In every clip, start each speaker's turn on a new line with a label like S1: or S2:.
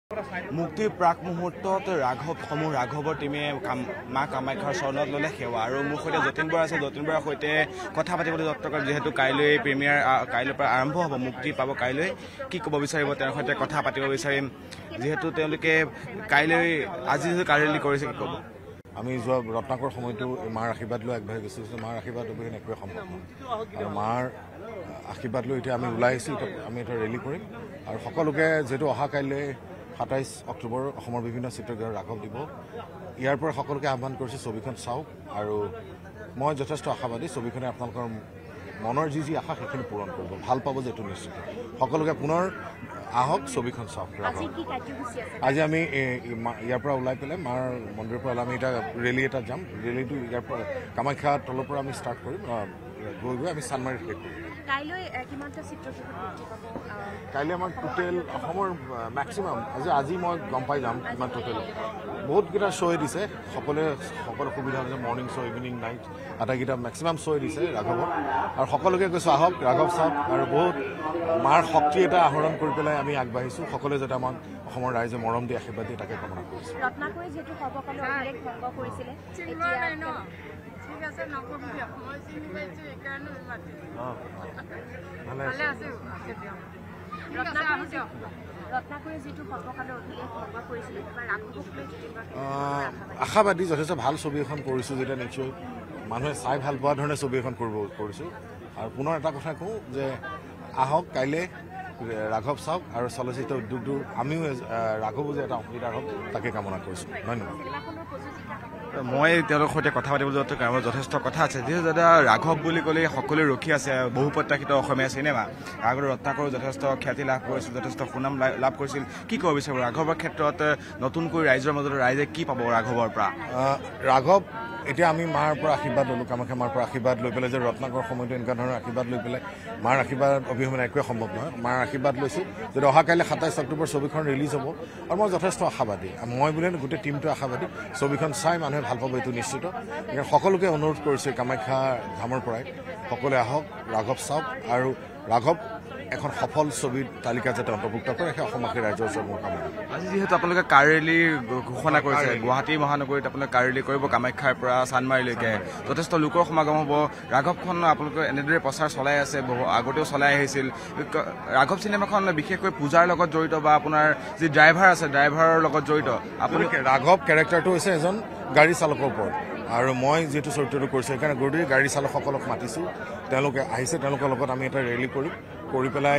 S1: মুক্তিৰ প্ৰাক মুহূৰ্তত ৰাঘৱৰ টিমে মা কামাখ্যাৰ চৰণত ল'লে সেৱা আৰু মোৰ সৈতে যতীন বৰা আছে। যতীন বৰাৰ সৈতে কথা পাতিবলৈ যত্ন কৰে, যিহেতু কাইলৈ প্ৰিমিয়াৰ কাইলৈৰ পৰা আৰম্ভ হ'ব, মুক্তি পাব কাইলৈ। কি ক'ব বিচাৰিব তেওঁৰ সৈতে কথা পাতিব বিচাৰিম, যিহেতু তেওঁলোকে কাইলৈ আজি যিহেতু কাৰ্যলি কৰিছে, কি ক'ব?
S2: আমি যোৱা ৰত্নাকৰ সময়টো মাৰ আশীৰ্বাদ লৈ আগবাঢ়ি গৈছোঁ। মাৰ আশীৰ্বাদ অবিহনে একোৱে সম্ভৱ নহয় আৰু মাৰ আশীৰ্বাদ লৈ এতিয়া আমি ওলাই আহিছোঁ। আমি এটা ৰেলী কৰিম আৰু সকলোকে যিহেতু অহা কাইলৈ 27 অক্টোবৰ অসমৰ বিভিন্ন চিত্ৰগৃহৰ ৰাঘৱ দিব, ইয়াৰ পৰা সকলোকে আহ্বান কৰিছোঁ ছবিখন চাওক আৰু মই যথেষ্ট আশাবাদী ছবিখনে আপোনালোকৰ মনৰ যি আশা সেইখিনি পূৰণ কৰিব, ভাল পাব যিটো নিশ্চিত। সকলোকে পুনৰ আহক, ছবিখন চাওক। আজি আমি ইয়াৰ পৰা ওলাই পেলাই মাৰ মন্দিৰৰ পৰা আমি এটা ৰেলী এটা যাম। ৰেলীটো ইয়াৰ পৰা কামাখ্যা তলৰ পৰা আমি ষ্টাৰ্ট কৰিম, গৈ আমি চানমাৰীত শেষ কৰিম। কাইলৈ আমাৰ টোটেল অসমৰ মেক্সিমাম আজি মই গম পাই যাম কিমান টোটেল। বহুতকেইটা শ্ব' দিছে, সকলো সুবিধা হৈছে, মৰ্ণিং শ্ব', ইভিনিং নাইট, আটাইকেইটা মেক্সিমাম শ্ব' দিছে ৰাঘৱত। আৰু সকলোকে কৈছোঁ আহক, ৰাঘৱ চাওক আৰু বহুত মাৰ শক্তি এটা আহৰণ কৰি পেলাই আমি আগবাঢ়িছোঁ। সকলোৱে যাতে আমাক অসমৰ ৰাইজে মৰম দি আশীৰ্বাদ দিয়ে তাকে কামনা কৰিছোঁ। আশাবাদী, যথেষ্ট ভাল ছবি এখন কৰিছোঁ, যেতিয়া নিশ্চয় মানুহে চাই ভাল পোৱা ধৰণে ছবি এখন কৰিছোঁ। আৰু পুনৰ এটা কথা কওঁ যে আহক কাইলৈ ৰাঘৱ চাওক আৰু চলচ্চিত্ৰ উদ্যোগটোৰ আমিও ৰাঘৱো যে এটা অংশীদাৰ হওক তাকে কামনা কৰিছোঁ। ধন্যবাদ।
S1: মই তেওঁলোকৰ সৈতে কথা পাতিবলৈ কাৰণ যথেষ্ট কথা আছে, যিহেতু দাদা ৰাঘৱ বুলি ক'লে সকলোৱে ৰখি আছে বহু প্ৰত্যাশিত অসমীয়া চিনেমা। আগতে ৰত্নাকৰো যথেষ্ট খ্যাতি লাভ কৰিছিল, যথেষ্ট সুনাম লাভ কৰিছিল। কি ক'ব বিচাৰিব ৰাঘৱৰ ক্ষেত্ৰত নতুনকৈ ৰাইজৰ মাজত ৰাইজে কি পাব ৰাঘৱৰ পৰা?
S2: ৰাঘৱ এতিয়া আমি মাৰ পৰা আশীৰ্বাদ ল'লোঁ, কামাখ্যা মাৰ পৰা আশীৰ্বাদ লৈ পেলাই যে ৰত্নাকৰ সময়টো এনেকুৱা ধৰণৰ আশীৰ্বাদ লৈ পেলাই মাৰ আশীৰ্বাদ অবিহনে একোৱে সম্ভৱ নহয়। মাৰ আশীৰ্বাদ লৈছোঁ যদি অহা কাইলৈ 27 অক্টোবৰ ছবিখন ৰিলিজ হ'ব আৰু মই যথেষ্ট আশাবাদী, মই বুলি গোটেই টীমটো আশাবাদী। ছবিখন চাই মানুহে ভাল পাব এইটো নিশ্চিত। সকলোকে অনুৰোধ কৰিছোঁ কামাখ্যা ধামৰ পৰাই সকলোৱে আহক, ৰাঘৱ চাওক আৰু ৰাঘৱ এখন সফল ছবিৰ তালিকা যাতে অন্তৰ্ভুক্ত কৰে সেই অসমবাসী ৰাইজৰ ওচৰত মোৰ কামনা।
S1: আজি যিহেতু আপোনালোকে কাৰ ৰেলী ঘোষণা কৰিছে, গুৱাহাটী মহানগৰীত আপোনালোকে কাৰ ৰেলী কৰিব, কামাখ্যাৰ পৰা চানমাৰীলৈকে যথেষ্ট লোকৰ সমাগম হ'ব। ৰাঘৱখন আপোনালোকে এনেদৰে প্ৰচাৰ চলাই আছে, আগতেও চলাই আহিছিল। ৰাঘৱ চিনেমাখন বিশেষকৈ পূজাৰ লগত জড়িত বা আপোনাৰ যি ড্ৰাইভাৰ আছে ড্ৰাইভাৰৰ লগত জড়িত। আপুনি
S2: ৰাঘৱ কেৰেক্টাৰটো হৈছে এজন গাড়ী চালকৰ ওপৰত আৰু মই যিহেতু চৰিত্ৰটো কৰিছোঁ সেইকাৰণে গধূলি গাড়ী চালকসকলক মাতিছোঁ, তেওঁলোকে আহিছে, তেওঁলোকৰ লগত আমি এটা ৰেলী কৰি পেলাই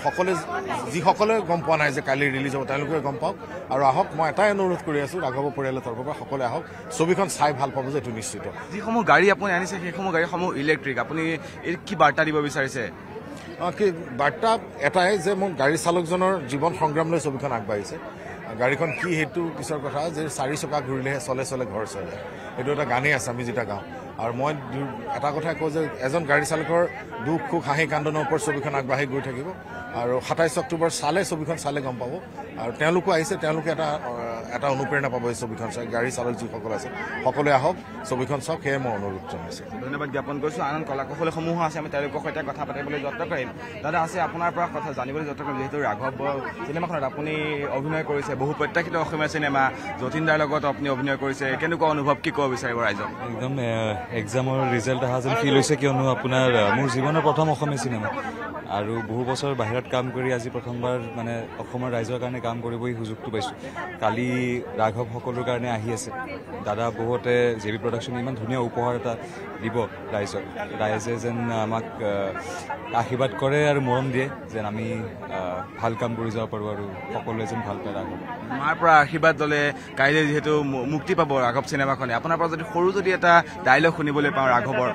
S2: যিসকলে গম পোৱা নাই যে কালি ৰিলিজ হ'ব তেওঁলোকে গম পাওক আৰু আহক। মই এটাই অনুৰোধ কৰি আছোঁ ৰাঘৱ পৰিয়ালৰ তৰফৰ পৰা সকলোৱে আহক, ছবিখন চাই ভাল পাব যে এইটো নিশ্চিত।
S1: যিসমূহ গাড়ী আপুনি আনিছে সেইসমূহ গাড়ীসমূহ ইলেক্ট্ৰিক, আপুনি কি বাৰ্তা দিব বিচাৰিছে?
S2: কি বাৰ্তা এটাই যে মোৰ গাড়ী চালকজনৰ জীৱন সংগ্ৰাম লৈ ছবিখন আগবাঢ়িছে। গাড়ীখন কি সেইটো পিছৰ কথা, যে 4 চকা ঘূৰিলেহে চলে ঘৰ চলে, সেইটো এটা গানেই আছে আমি যেতিয়া গাওঁ। আৰু মই এটা কথাই কওঁ যে এজন গাড়ী চালকৰ দুখ সুখ হাঁহি কান্দনৰ ওপৰত ছবিখন আগবাঢ়ি গৈ থাকিব আৰু 27 অক্টোবৰ ছবিখন চালে গম পাব। আৰু তেওঁলোকো আহিছে, তেওঁলোকে এটা অনুপ্ৰেৰণা পাব এই ছবিখন চাই। গাড়ী চালক যিসকল আছে সকলোৱে আহক, ছবিখন চাওক, সেয়ে মই অনুৰোধ জনাইছোঁ।
S1: ধন্যবাদ জ্ঞাপন কৰিছোঁ। আন কলাকুশলীসমূহো আছে, আমি তেওঁলোকৰ সৈতে কথা পাতিবলৈ যত্ন কৰিম। দাদা আছে আপোনাৰ পৰা কথা জানিবলৈ যত্ন কৰিম, যিহেতু ৰাঘৱ চিনেমাখনত আপুনি অভিনয় কৰিছে, বহু প্ৰত্যাশিত অসমীয়া চিনেমা, যতীন দাৰ লগত আপুনি অভিনয় কৰিছে, কেনেকুৱা অনুভৱ, কি ক'ব বিচাৰিব ৰাইজক?
S3: একদম এক্সামৰ ৰিজাল্ট অহা যেন ফিল হৈছে, কিয়নো আপোনাৰ মোৰ জীৱনৰ প্ৰথম অসমীয়া চিনেমা আৰু বহু বছৰ বাহিৰত কাম কৰি আজি প্ৰথমবাৰ মানে অসমৰ ৰাইজৰ কাৰণে কাম কৰিবই সুযোগটো পাইছোঁ। কালি ৰাঘৱ সকলোৰ কাৰণে আহি আছে, দাদা বহুতে JB প্ৰডাকশ্যনে ইমান ধুনীয়া উপহাৰ এটা দিব ৰাইজক, ৰাইজে যেন আমাক আশীৰ্বাদ কৰে আৰু মৰম দিয়ে যেন আমি ভাল কাম কৰি যাব পাৰোঁ আৰু সকলোৱে যেন ভাল পায় ৰাঘৱ।
S1: মাৰ পৰা আশীৰ্বাদ ল'লে কাইলৈ যিহেতু মুক্তি পাব ৰাঘৱ চিনেমাখনে, আপোনাৰ পৰা যদি এটা ডাইলগ শুনিবলৈ পাওঁ ৰাঘৱৰ?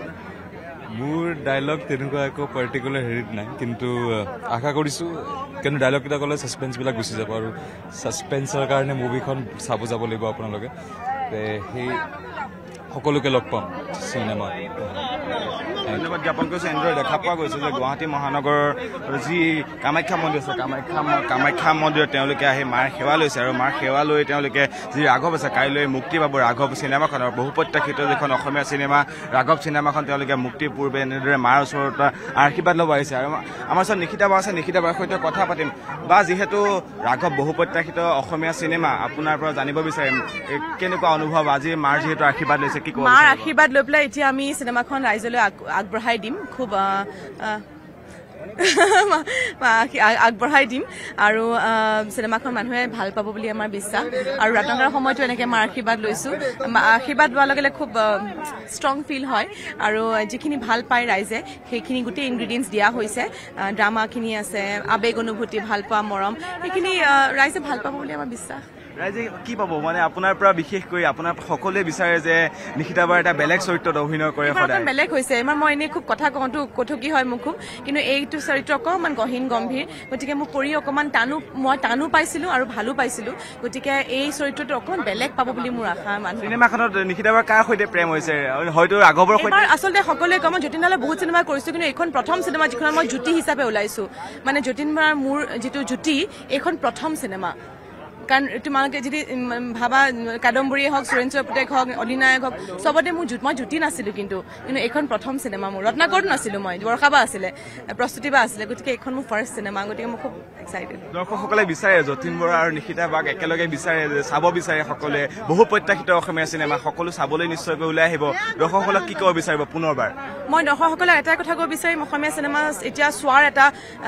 S3: মোৰ ডাইলগ তেনেকুৱা একো পাৰ্টিকুলাৰ হেৰিত নাই, কিন্তু আশা কৰিছোঁ কিন্তু ডাইলগকেইটা ক'লে ছাছপেন্সবিলাক গুচি যাব আৰু ছাছপেন্সৰ কাৰণে মুভিখন চাব যাব লাগিব আপোনালোকে। সেই সকলোকে লগ পাম চিনেমাত।
S1: ধন্যবাদ জ্ঞাপন কৰিছোঁ। এনেদৰে দেখা পোৱা গৈছে যে গুৱাহাটী মহানগৰৰ যি কামাখ্যা মন্দিৰ আছে কামাখ্যা মন্দিৰত তেওঁলোকে আহি মাৰ সেৱা লৈছে আৰু মাৰ সেৱা লৈ তেওঁলোকে যি ৰাঘৱ আছে কাইলৈ মুক্তি পাব ৰাঘৱ চিনেমাখনৰ বহু প্ৰত্যাশিত যিখন অসমীয়া চিনেমা ৰাঘৱ চিনেমাখন তেওঁলোকে মুক্তিৰ পূৰ্বে এনেদৰে মাৰ ওচৰত আশীৰ্বাদ ল'ব আহিছে। আৰু আমাৰ ওচৰত নিশিতা বা আছে, নিশিতা বাৰ সৈতে কথা পাতিম। বা যিহেতু ৰাঘৱ বহু প্ৰত্যাশিত অসমীয়া চিনেমা আপোনাৰ পৰা জানিব বিচাৰিম কেনেকুৱা অনুভৱ আজি মাৰ যিহেতু আশীৰ্বাদ লৈছে কি ক'ব?
S4: মাৰ আশীৰ্বাদ লৈ পেলাই এতিয়া আমি চিনেমাখন ৰাইজলৈ আগবঢ়াই দিম, খুব আগবঢ়াই দিম আৰু চিনেমাখন মানুহে ভাল পাব বুলি আমাৰ বিশ্বাস। আৰু ৰাতিপুৱাৰ সময়তো এনেকে মাৰ আশীৰ্বাদ লৈছো, আশীৰ্বাদ লোৱাৰ লগে লগে খুব ষ্ট্ৰং ফিল হয় আৰু যিখিনি ভাল পায় ৰাইজে সেইখিনি গোটেই ইনগ্ৰিডিয়েণ্টছ দিয়া হৈছে। ড্ৰামাখিনি আছে, আৱেগ অনুভূতি, ভাল পোৱা, মৰম, সেইখিনি ৰাইজে ভাল পাব বুলি আমাৰ বিশ্বাস।
S1: ৰাইজে কি পাব মানে আপোনাৰ পৰা বিশেষ কৰি আপোনাৰ সকলোৱে বিচাৰে যে নিশিতা বাৰ এটা বেলেগ চৰিত্ৰত অভিনয় কৰে, সদায়
S4: বেলেগ হৈছে। মই এনেই খুব কথা কওঁতো কথকি হয় মোৰ খুব, কিন্তু এইটো চৰিত্ৰ অকণমান গহীন গম্ভীৰ, গতিকে মোৰ কৰি অকণমান টানো পাইছিলো আৰু ভালো পাইছিলো, গতিকে এই চৰিত্ৰটো অকণমান বেলেগ পাব বুলি মোৰ আশা। মানুহ
S1: চিনেমাখনত নিশিতা বাৰ কাৰ সৈতে প্ৰেম হৈছে? হয়তো ৰাঘৱৰ সৈতে।
S4: আচলতে সকলোৱে কয় মই যতীন দালৈ বহুত চিনেমা কৰিছো, কিন্তু এইখন প্ৰথম চিনেমা যিখন মই জ্যোতি হিচাপে ওলাইছো। মানে যতীন বৰাৰ মোৰ যিটো জ্যোতি, এইখন প্ৰথম চিনেমা। কাৰণ তোমালোকে যদি ভাবা কাদম্বৰীয়ে হওক, সুৰেন্দ্ৰ পুতেক হওক, অধিনায়ক হওক, চবতে মই জ্যোতি নাছিলো, কিন্তু এইখন প্ৰথম চিনেমা মোৰ। ৰত্নাকৰতো নাছিলো মই, বৰষা বা আছিলে, প্ৰস্তুতি বা আছিলে, গতিকে এইখন মোৰ ফাৰ্ষ্ট চিনেমা, গতিকে মই খুব এক্সাইটেড।
S1: দৰ্শকসকলে বিচাৰে যতীন বৰা আৰু নিশিতা বাক একেলগে বিচাৰে, চাব বিচাৰে সকলোৱে। বহু প্ৰত্যাশিত অসমীয়া চিনেমা, সকলো চাবলৈ নিশ্চয়কৈ ওলাই আহিব। দৰ্শকসকলক কি ক'ব বিচাৰিব পুনৰবাৰ?
S4: মই দৰ্শকসকলক এটাই কথা ক'ব বিচাৰিম, অসমীয়া চিনেমা এতিয়া চোৱাৰ এটা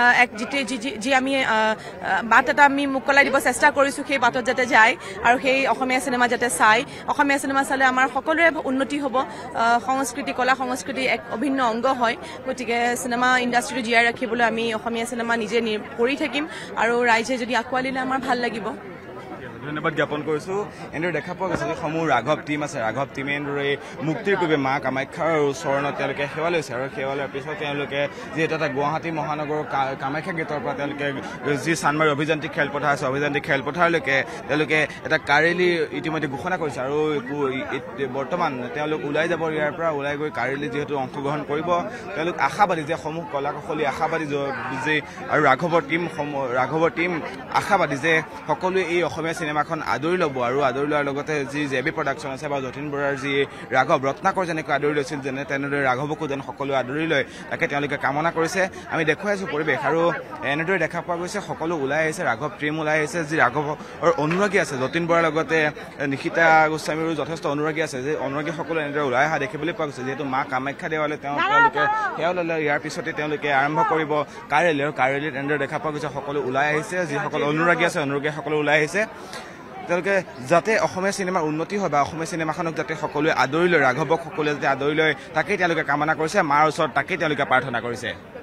S4: যি আমি বাট এটা আমি মোকলাই দিব চেষ্টা কৰিছো, সেই বাটত যাতে যায় আৰু সেই অসমীয়া চিনেমা যাতে চাই। অসমীয়া চিনেমা চালে আমাৰ সকলোৰে উন্নতি হ'ব, সংস্কৃতি, কলা সংস্কৃতি এক অভিন্ন অংগ হয়। গতিকে চিনেমা ইণ্ডাষ্ট্ৰীটো জীয়াই ৰাখিবলৈ আমি অসমীয়া চিনেমা নিজে কৰি থাকিম আৰু ৰাইজে যদি আঁকোৱালি লয় আমাৰ ভাল লাগিব।
S1: ধন্যবাদ জ্ঞাপন কৰিছো। এনেদৰে দেখা পোৱা গৈছে যে সমূহ ৰাঘৱ টীম আছে, ৰাঘৱ টীমে এনেদৰে মুক্তিৰ পূৰ্বে মা কামাখ্যাৰ চৰণত তেওঁলোকে সেৱা লৈছে আৰু সেৱা লোৱাৰ পিছত তেওঁলোকে যিহেতু এটা গুৱাহাটী মহানগৰৰ কামাখ্যা গেটৰ পৰা তেওঁলোকে যি চানমাৰী অভিযান্ত্ৰিক খেলপথাৰ আছে, অভিযান্ত্ৰিক খেলপথাৰলৈকে তেওঁলোকে এটা কাৰেলি ইতিমধ্যে ঘোষণা কৰিছে আৰু বৰ্তমান তেওঁলোক ওলাই যাব, ইয়াৰ পৰা ওলাই গৈ কাৰেলি যিহেতু অংশগ্ৰহণ কৰিব। তেওঁলোক আশাবাদী যে সমূহ কলা কৌশলী আশাবাদী যে আৰু ৰাঘৱৰ টীম আশাবাদী যে সকলোৱে এই অসমীয়া চিনেমাখন আদৰি ল'ব আৰু আদৰি লোৱাৰ লগতে যি জেবি প্ৰডাকশ্যন আছে বা যতীন বৰাৰ যি ৰাঘৱ, ৰত্নাকৰ যেনেকৈ আদৰি লৈছিল তেনেদৰে ৰাঘৱকো যেন সকলোৱে আদৰি লয়, তাকে তেওঁলোকে কামনা কৰিছে। আমি দেখুৱাই আছো পৰিৱেশ আৰু এনেদৰে দেখা পোৱা গৈছে সকলো ওলাই আহিছে, ৰাঘৱ টীম ওলাই আহিছে। যি ৰাঘৱৰ অনুৰাগী আছে, যতীন বৰাৰ লগতে নিশিতা গোস্বামীৰো যথেষ্ট অনুৰাগী আছে, যে অনুৰাগীসকলো এনেদৰে ওলাই অহা দেখিবলৈ পোৱা গৈছে। যিহেতু মা কামাখ্যা দেৱালয় তেওঁলোকে সেৱা ল'লে, ইয়াৰ পিছতে তেওঁলোকে আৰম্ভ কৰিব কাৰেলি আৰু কাৰেলিত এনেদৰে দেখা পোৱা গৈছে সকলো ওলাই আহিছে। যিসকল অনুৰাগী আছে অনুৰাগীসকলো ওলাই আহিছে, তেওঁলোকে যাতে অসমীয়া চিনেমাৰ উন্নতি হয় বা অসমীয়া চিনেমাখনক যাতে সকলোৱে আদৰি লয়, ৰাঘৱক সকলোৱে যাতে আদৰি লয়, তাকেই তেওঁলোকে কামনা কৰিছে। মাৰ ওচৰত তাকেই তেওঁলোকে প্ৰাৰ্থনা কৰিছে।